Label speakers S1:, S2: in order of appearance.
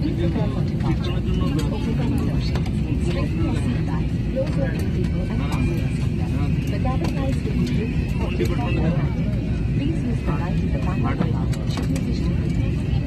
S1: Please prepare for departure. Please open the window shades. Straighten your seatbelt. Close your people and fasten your seatbelt. The cabin lights will be lit for takeoff and landing. Please use the light in the back of the should you wish to leave.